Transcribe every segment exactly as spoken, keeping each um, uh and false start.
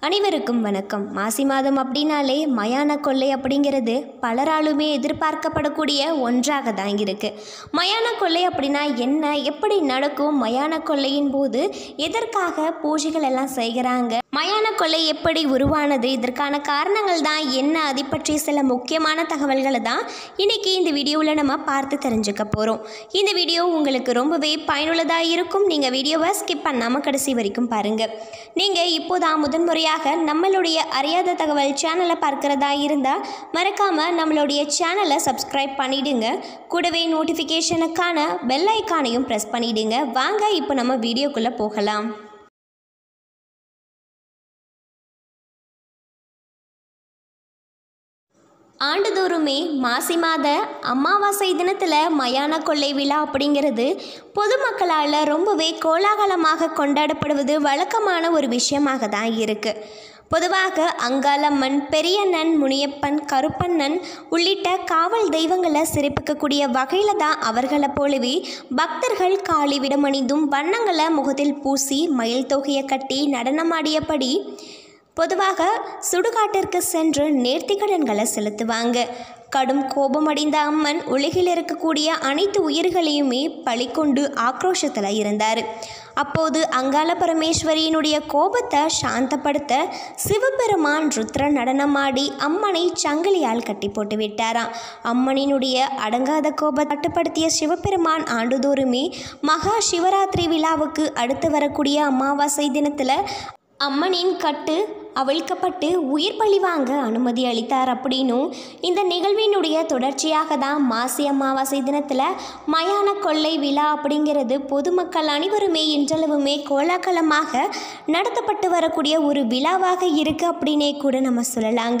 அனைவருக்கும் வணக்கம். மாசி மாதம் அப்படின்னாலே மயான கொள்ளை அப்படிங்கிறது பலராலுமே எதிர்பார்க்கப்படக்கூடிய ஒன்றாக தான் இருக்குது. மயான கொள்ளை அப்படின்னா என்ன, எப்படி நடக்கும், மயான கொள்ளையின் போது எதற்காக பூஜைகள் எல்லாம் செய்கிறாங்க, மயான கொள்ளை எப்படி உருவானது, இதற்கான காரணங்கள் தான் என்ன, அதை பற்றி சில முக்கியமான தகவல்களை தான் இன்றைக்கி இந்த வீடியோவில் நம்ம பார்த்து தெரிஞ்சுக்க போகிறோம். இந்த வீடியோ உங்களுக்கு ரொம்பவே பயனுள்ளதாக இருக்கும். நீங்கள் வீடியோவை ஸ்கிப் பண்ணாமல் கடைசி வரைக்கும் பாருங்கள். நீங்கள் இப்போதான் முதன்முறையாக நம்மளுடைய அறியாத தகவல் சேனலை பார்க்கிறதா இருந்தால் மறக்காமல் நம்மளுடைய சேனலை சப்ஸ்கிரைப் பண்ணிவிடுங்க. கூடவே நோட்டிஃபிகேஷனுக்கான பெல் ஐக்கானையும் ப்ரெஸ் பண்ணிவிடுங்க. வாங்க இப்போ நம்ம வீடியோக்குள்ளே போகலாம். ஆண்டுதோறுமே மாசி மாத அமாவாசை தினத்தில் மயான கொள்ளை விழா அப்படிங்கிறது பொதுமக்களால் ரொம்பவே கோலாகலமாக கொண்டாடப்படுவது வழக்கமான ஒரு விஷயமாக தான் இருக்குது. பொதுவாக அங்காளம்மன், பெரியண்ணன், முனியப்பன், கருப்பண்ணன் உள்ளிட்ட காவல் தெய்வங்களை சிறப்பிக்கக்கூடிய வகையில் தான் அவர்களை போலவே பக்தர்கள் காளி விடமணிந்தும் வண்ணங்களை முகத்தில் பூசி மயில் தொகையை கட்டி நடனமாடியபடி பொதுவாக சுடுகாட்டிற்கு சென்று நேர்த்திக்கடன்களை செலுத்துவாங்க. கடும் கோபமடைந்த அம்மன் உலகில் இருக்கக்கூடிய அனைத்து உயிர்களையுமே பழிக்கொண்டு ஆக்ரோஷத்தில் இருந்தார். அப்போது அங்காள பரமேஸ்வரியினுடைய கோபத்தை சாந்தப்படுத்த சிவபெருமான் ருத்ர நடனமாடி அம்மனை சங்கிலியால் கட்டி போட்டு விட்டாராம். அம்மனினுடைய அடங்காத கோபத்தை கட்டுப்படுத்திய சிவபெருமான் ஆண்டுதோறுமே மகா சிவராத்திரி விழாவுக்கு அடுத்து வரக்கூடிய அமாவாசை தினத்தில் அம்மனின் கட்டு அவிழ்க்கப்பட்டு உயிர் பலி வாங்க அனுமதி அளித்தார். அப்படின்னும் இந்த நிகழ்வினுடைய தொடர்ச்சியாக தான் மாசி அமாவாசை தினத்தில் மயான கொள்ளை விழா அப்படிங்கிறது பொதுமக்கள் அனைவருமே இன்றளவுமே கோலாகலமாக நடத்தப்பட்டு வரக்கூடிய ஒரு விழாவாக இருக்குது அப்படின்னே கூட நம்ம சொல்லலாங்க.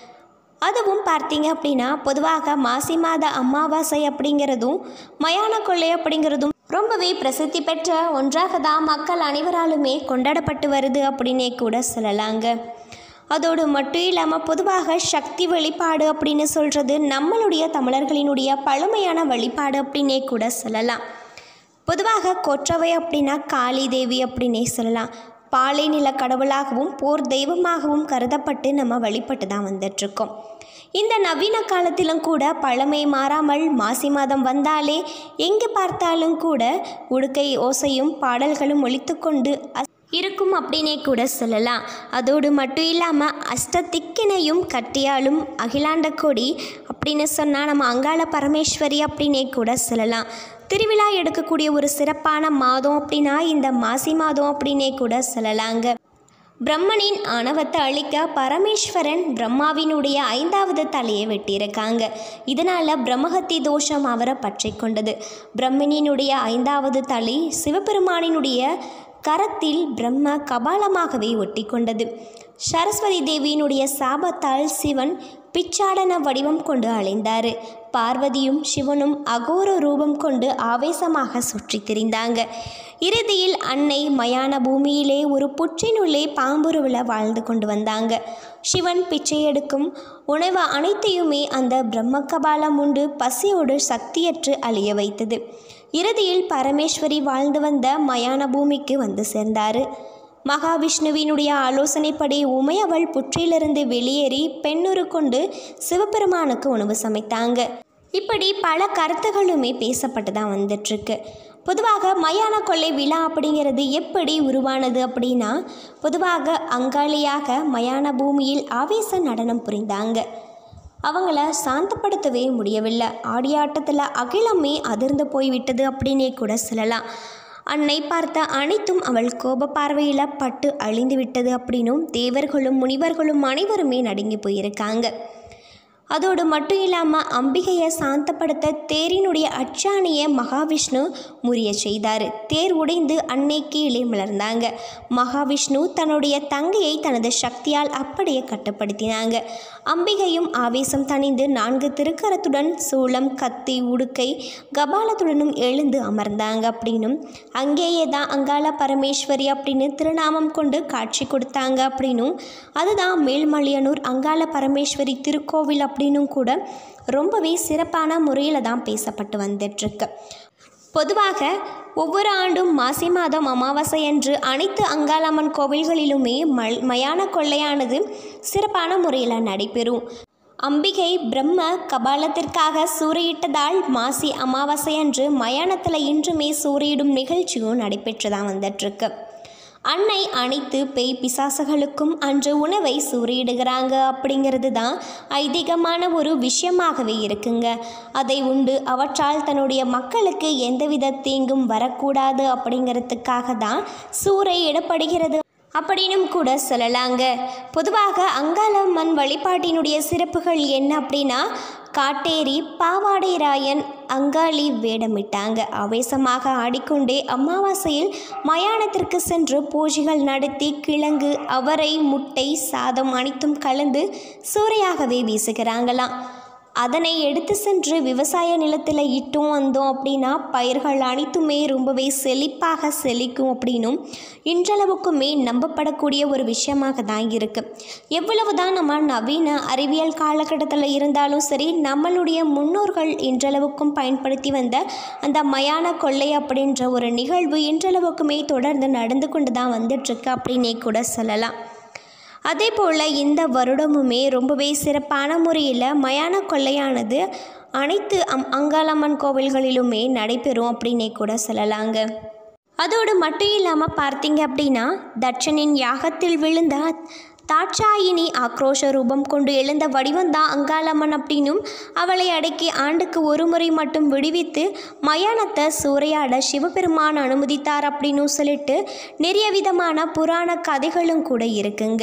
அதுவும் பார்த்தீங்க அப்படின்னா பொதுவாக மாசி மாத அமாவாசை அப்படிங்கிறதும் மயான கொள்ளை அப்படிங்கிறதும் ரொம்பவே பிரசித்தி பெற்ற ஒன்றாக தான் மக்கள் அனைவராலுமே கொண்டாடப்பட்டு வருது அப்படின்னே கூட சொல்லலாங்க. அதோடு மட்டும் இல்லாமல் பொதுவாக சக்தி வழிபாடு அப்படின்னு சொல்கிறது நம்மளுடைய தமிழர்களினுடைய பழமையான வழிபாடு அப்படின்னே கூட சொல்லலாம். பொதுவாக கொற்றவை அப்படின்னா காளி தேவி அப்படின்னே சொல்லலாம். பாலை நில கடவுளாகவும் போர் தெய்வமாகவும் கருதப்பட்டு நம்ம வழிபட்டு தான் வந்துட்ருக்கோம். இந்த நவீன காலத்திலும் கூட பழமை மாறாமல் மாசி மாதம் வந்தாலே எங்கே பார்த்தாலும் கூட உடுக்கை ஓசையும் பாடல்களும் ஒலித்து கொண்டு இருக்கும் அப்படின்னே கூட சொல்லலாம். அதோடு மட்டும் இல்லாமல் அஷ்டதிக்கினையும் கட்டியாலும் அகிலாண்ட கொடி அப்படின்னு சொன்னால் நம்ம அங்காள பரமேஸ்வரி அப்படின்னே கூட சொல்லலாம். திருவிழா எடுக்கக்கூடிய ஒரு சிறப்பான மாதம் அப்படின்னா இந்த மாசி மாதம் அப்படின்னே கூட சொல்லலாங்க. பிரம்மனின் ஆணவத்தை அழிக்க பரமேஸ்வரன் பிரம்மாவினுடைய ஐந்தாவது தலையை வெட்டியிருக்காங்க. இதனால் பிரம்மஹத்தி தோஷம் அவரை பற்றி கொண்டது. பிரம்மனினுடைய ஐந்தாவது தலை சிவபெருமானினுடைய கரத்தில் பிரம்ம கபாலமாகவே ஒட்டி கொண்டது. சரஸ்வதி தேவியினுடைய சாபத்தால் சிவன் பிச்சாடன வடிவம் கொண்டு அலைந்தார். பார்வதியும் சிவனும் அகோர ரூபம் கொண்டு ஆவேசமாக சுற்றி திரிந்தாங்க. இறுதியில் அன்னை மயான பூமியிலே ஒரு புற்றினுள்ளே பாம்புருவில் வாழ்ந்து கொண்டு வந்தாங்க. சிவன் பிச்சை எடுக்கும் உணவு அனைத்தையுமே அந்த பிரம்ம கபாலம் உண்டு பசியோடு சக்தியற்று அழிய வைத்தது. இறுதியில் பரமேஸ்வரி வாழ்ந்து வந்த மயான பூமிக்கு வந்து சேர்ந்தார். மகாவிஷ்ணுவினுடைய ஆலோசனைப்படி உமையவள் புற்றிலிருந்து வெளியேறி பெண்ணுரு கொண்டு சிவபெருமானுக்கு உணவு சமைத்தாங்க. இப்படி பல கருத்துகளுமே பேசப்பட்டு தான் வந்துட்டுருக்கு. பொதுவாக மயான கொள்ளை விழா அப்படிங்கிறது எப்படி உருவானது அப்படின்னா பொதுவாக அங்காளியாக மயான பூமியில் ஆவேச நடனம் புரிந்தாங்க. அவங்கள சாந்தப்படுத்தவே முடியவில்லை. ஆடியாட்டத்தில் அகிலமே அதிர்ந்து போய்விட்டது அப்படின்னே கூட சொல்லலாம். அன்னை பார்த்த அனைத்தும் அவள் கோப பார்வையில் பட்டு அழிந்து விட்டது அப்படின்னும் தேவர்களும் முனிவர்களும் அனைவருமே நடுங்கி போயிருக்காங்க. அதோடு மட்டும் இல்லாமல் அம்பிகையை சாந்தப்படுத்த தேரினுடைய அச்சாணியை மகாவிஷ்ணு முறிய செய்தார். தேர் உடைந்து அன்னை கீழே மலர்ந்தாங்க. மகாவிஷ்ணு தன்னுடைய தங்கையை தனது சக்தியால் அப்படியே கட்டுப்படுத்தினாங்க. அம்பிகையும் ஆவேசம் தணிந்து நான்கு திருக்கரத்துடன் சூளம், கத்தி, உடுக்கை, கபாலத்துடனும் எழுந்து அமர்ந்தாங்க. அப்படின்னும் அங்கேயே தான் அங்காள பரமேஸ்வரி அப்படின்னு திருநாமம் கொண்டு காட்சி கொடுத்தாங்க. அப்படின்னும் அதுதான் மேல்மலையனூர் அங்காள பரமேஸ்வரி திருக்கோவில் அப்படின்னும் கூட ரொம்பவே சிறப்பான முறையில் தான் பேசப்பட்டு வந்துட்டுருக்கு. பொதுவாக ஒவ்வொரு ஆண்டும் மாசி மாதம் அமாவாசை அன்று அனைத்து அங்காளம்மன் கோவில்களிலுமே மல் மயான கொள்ளையானது சிறப்பான முறையில் நடைபெறும். அம்பிகை பிரம்ம கபாலத்திற்காக சூறையிட்டதால் மாசி அமாவாசை அன்று மயானத்தில் இன்றுமே சூறையிடும் நிகழ்ச்சியும் நடைபெற்றுதான் வந்துட்டுருக்கு. அன்னை அனைத்து பேய் பிசாசுகளுக்கும் அன்று உணவை சூறையிடுகிறாங்க அப்படிங்கிறது தான் ஐதீகமான ஒரு விஷயமாகவே இருக்குங்க. அதை உண்டு அவற்றால் தன்னுடைய மக்களுக்கு எந்தவித தீங்கும் வரக்கூடாது அப்படிங்கிறதுக்காக தான் சூறையிடப்படுகிறது அப்படின்னும் கூட சொல்லலாங்க. பொதுவாக அங்காளம்மன் வழிபாட்டினுடைய சிறப்புகள் என்ன அப்படின்னா, காட்டேரி பாவாடை ராயன் அங்காளி வேடமிட்டாங்க. ஆவேசமாக ஆடிக்கொண்டே அமாவாசையில் மயானத்திற்கு சென்று பூஜைகள் நடத்தி கிழங்கு அவரை முட்டை சாதம் அனைத்தும் கலந்து சூறையாகவே வீசுகிறாங்களாம். அதனை எடுத்து சென்று விவசாய நிலத்தில் இட்டும் வந்தோம் அப்படின்னா பயிர்கள் அனைத்துமே ரொம்பவே செழிப்பாக செழிக்கும் அப்படின்னும் இன்றளவுக்குமே நம்பப்படக்கூடிய ஒரு விஷயமாக தான் இருக்குது. எவ்வளவு தான் நம்ம நவீன அறிவியல் காலகட்டத்தில் இருந்தாலும் சரி, நம்மளுடைய முன்னோர்கள் இன்றளவுக்கும் பயன்படுத்தி வந்த அந்த மயான கொள்ளை அப்படின்ற ஒரு நிகழ்வு இன்றளவுக்குமே தொடர்ந்து நடந்து கொண்டு தான் வந்துட்டுருக்கு அப்படின்னே கூட சொல்லலாம். அதே போல் இந்த வருடமுமே ரொம்பவே சிறப்பான முறையில் மயான கொள்ளையானது அனைத்து அம் அங்காளம்மன் கோவில்களிலுமே நடைபெறும் அப்படின்னே கூட சொல்லலாங்க. அதோடு மட்டும் இல்லாமல் பார்த்தீங்க அப்படின்னா, தட்சனின் யாகத்தில் விழுந்த தாட்சாயினி ஆக்ரோஷ ரூபம் கொண்டு எழுந்த வடிவம்தான் அங்காளம்மன் அப்படின்னும், அவளை அடக்கி ஆண்டுக்கு ஒரு முறை மட்டும் விடுவித்து மயானத்தை சூறையாட சிவபெருமான் அனுமதித்தார் அப்படின்னு சொல்லிட்டு நிறைய விதமான புராண கதைகளும் கூட இருக்குங்க.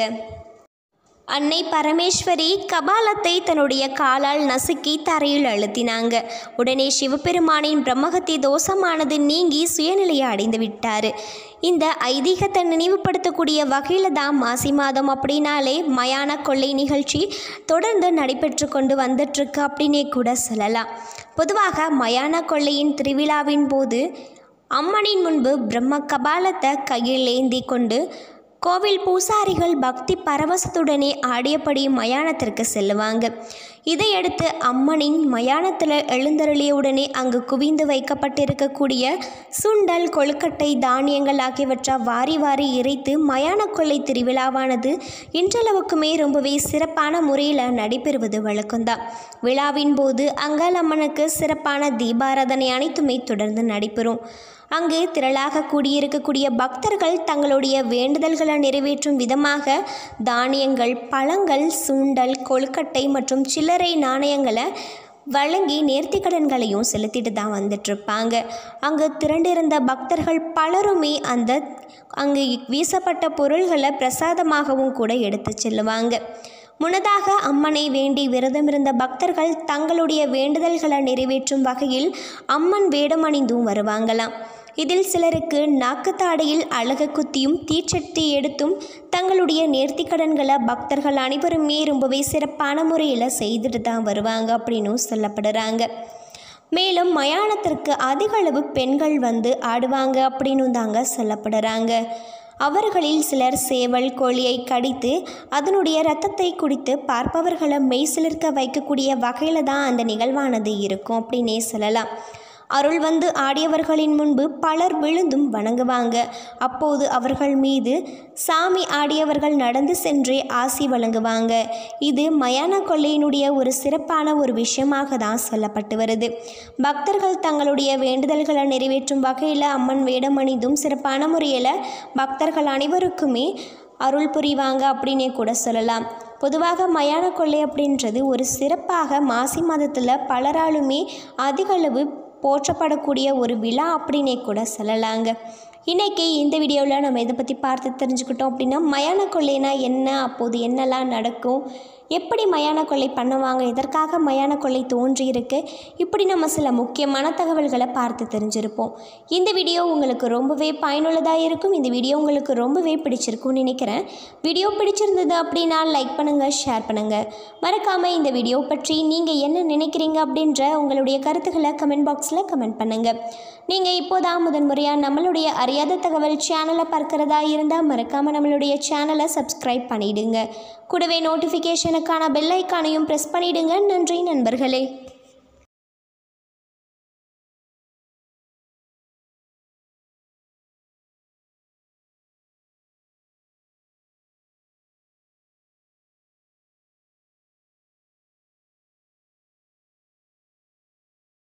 அன்னை பரமேஸ்வரி கபாலத்தை தன்னுடைய காலால் நசுக்கி தரையில் அழுத்தினாங்க. உடனே சிவபெருமானின் பிரம்மகத்தி தோஷமானது நீங்கி சுயநிலையை அடைந்து விட்டார். இந்த ஐதீகத்தை நினைவுபடுத்தக்கூடிய வகையில் தான் மாசி மாதம் அப்படின்னாலே மயான கொள்ளை நிகழ்ச்சி தொடர்ந்து நடைபெற்று கொண்டு வந்துட்டுருக்கு அப்படின்னே கூட சொல்லலாம். பொதுவாக மயான கொள்ளையின் திருவிழாவின் போது அம்மனின் முன்பு பிரம்ம கபாலத்தை கையில் ஏந்தி கொண்டு கோவில் பூசாரிகள் பக்தி பரவசத்துடனே ஆடியபடி மயானத்திற்கு செல்லுவாங்க. இதையடுத்து அம்மனின் மயானத்தில் எழுந்தருளியவுடனே அங்கு குவிந்து வைக்கப்பட்டிருக்கக்கூடிய சுண்டல் கொழுக்கட்டை தானியங்கள் ஆகியவற்றை வாரி வாரி இறைத்து மயான கொள்ளை திருவிழாவானது இன்றளவுக்குமே ரொம்பவே சிறப்பான முறையில் நடைபெறுவது வழக்கம்தான். விழாவின் போது அங்காளம்மனுக்கு சிறப்பான தீபாராதனை அனைத்துமே தொடர்ந்து நடைபெறும். அங்கு திரளாக கூடியிருக்கக்கூடிய பக்தர்கள் தங்களுடைய வேண்டுதல்களை நிறைவேற்றும் விதமாக தானியங்கள், பழங்கள், சுண்டல், கொழுக்கட்டை மற்றும் சில்லறை நாணயங்களை வழங்கி நேர்த்திக்கடன்களையும் செலுத்திட்டு தான் வந்துட்டுருப்பாங்க. அங்கு திரண்டிருந்த பக்தர்கள் பலருமே அந்த அங்கு வீசப்பட்ட பொருள்களை பிரசாதமாகவும் கூட எடுத்து செல்லுவாங்க. முன்னதாக அம்மனை வேண்டி விரதமிருந்த பக்தர்கள் தங்களுடைய வேண்டுதல்களை நிறைவேற்றும் வகையில் அம்மன் வேடமணிந்தும் வருவாங்களாம். இதில் சிலருக்கு நாக்குத்தாடையில் அழகு குத்தியும் தீச்சட்டி எடுத்தும் தங்களுடைய நேர்த்திக்கடன்களை பக்தர்கள் அனைவருமே ரொம்பவே சிறப்பான முறையில் செய்துட்டு தான் வருவாங்க அப்படின்னும் சொல்லப்படுறாங்க. மேலும் மயானத்திற்கு அதிக அளவு பெண்கள் வந்து ஆடுவாங்க அப்படின்னு தாங்க சொல்லப்படுறாங்க. அவர்களில் சிலர் சேவல் கோழியை கடித்து அதனுடைய இரத்தத்தை குடித்து பார்ப்பவர்களை மெய் சிலிர்க்க வைக்கக்கூடிய வகையில் தான் அந்த நிகழ்வானது இருக்கும் அப்படின்னே சொல்லலாம். அருள் வந்து ஆடியவர்களின் முன்பு பலர் விழுந்தும் வணங்குவாங்க. அப்போது அவர்கள் மீது சாமி ஆடியவர்கள் நடந்து சென்றே ஆசி வழங்குவாங்க. இது மயான கொள்ளையினுடைய ஒரு சிறப்பான ஒரு விஷயமாக தான் சொல்லப்பட்டு வருது. பக்தர்கள் தங்களுடைய வேண்டுதல்களை நிறைவேற்றும் வகையில் அம்மன் வேடமணிந்தும் சிறப்பான முறையில் பக்தர்கள் அனைவருக்குமே அருள் புரிவாங்க அப்படின்னே கூட சொல்லலாம். பொதுவாக மயான கொள்ளை அப்படின்றது ஒரு சிறப்பாக மாசி மாதத்தில் பலராலுமே அதிகளவு போற்றப்படக்கூடிய ஒரு விழா அப்படின்னே கூட சொல்லலாங்க. இன்றைக்கி இந்த வீடியோவில் நம்ம இதை பற்றி பார்த்து தெரிஞ்சுக்கிட்டோம் அப்படின்னா, மயான கொள்ளைனா என்ன, அப்போது என்னெல்லாம் நடக்கும், எப்படி மயான கொள்ளை பண்ணுவாங்க, எதற்காக மயான கொள்ளை தோன்றியிருக்கு, இப்படி நம்ம சில முக்கியமான தகவல்களை பார்த்து தெரிஞ்சிருப்போம். இந்த வீடியோ உங்களுக்கு ரொம்பவே பயனுள்ளதாக இருக்கும். இந்த வீடியோ உங்களுக்கு ரொம்பவே பிடிச்சிருக்கும்னு நினைக்கிறேன். வீடியோ பிடிச்சிருந்தது அப்படின்னா லைக் பண்ணுங்கள், ஷேர் பண்ணுங்கள். மறக்காமல் இந்த வீடியோ பற்றி நீங்கள் என்ன நினைக்கிறீங்க அப்படின்ற உங்களுடைய கருத்துக்களை கமெண்ட் பாக்ஸில் கமெண்ட் பண்ணுங்கள். நீங்கள் இப்போதான் முதன்முறையாக நம்மளுடைய அறியாத தகவல் சேனலை பார்க்குறதா இருந்தால் மறக்காமல் நம்மளுடைய சேனலை சப்ஸ்கிரைப் பண்ணிவிடுங்க. கூடவே நோட்டிஃபிகேஷனுக்கான பெல் ஐக்கானையும் ப்ரெஸ் பண்ணிவிடுங்க. நன்றி நண்பர்களே.